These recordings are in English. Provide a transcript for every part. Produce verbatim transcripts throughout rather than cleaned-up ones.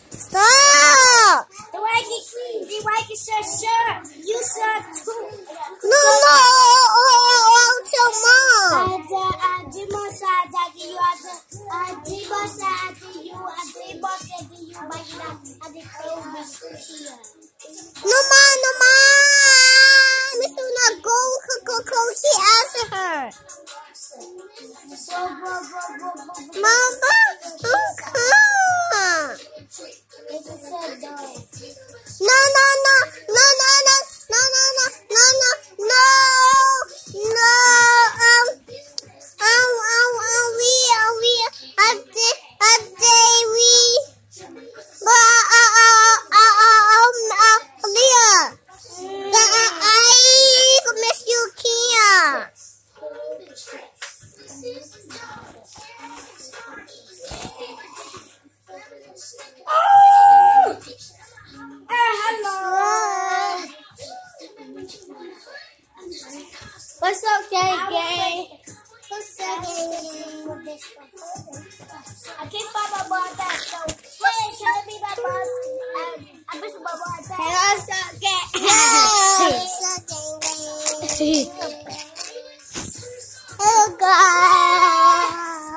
Stop! The white the white shirt, shirt. You shirt too. No, no, oh, oh, oh, tell mom. Ada mosa ada you ada ada mosa ada you ada mosa ada you bagira ada kau masih. No, mom, no, mom. Mister not go, go, go. She answered her. Mama, okay. No, no, no, no, no, no, no, no, no, no, no, no, no. Um, um, um, um, we, uh, we, a day, a day, we. But, uh, uh, uh, uh, um, uh, Leah. Uh, I miss you, Kia. What's up, gang? Gang? What's up, gang? I can't find my ball back, so hey, can I be my boss? I miss my ball back. Hey, what's up, gang? What's up, gang, gang? Oh, God.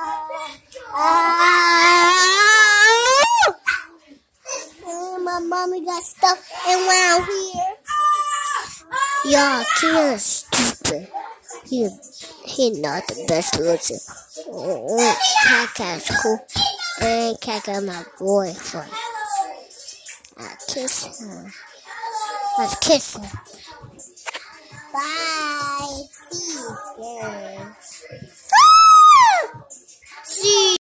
Oh, my mommy got stuck around here. Y'all, Kia's stupid. He, he not the best looking. Oh, Kaka's cool. And Kaka my boyfriend. I kiss him. Let's kiss him. Bye. Peace, girl. See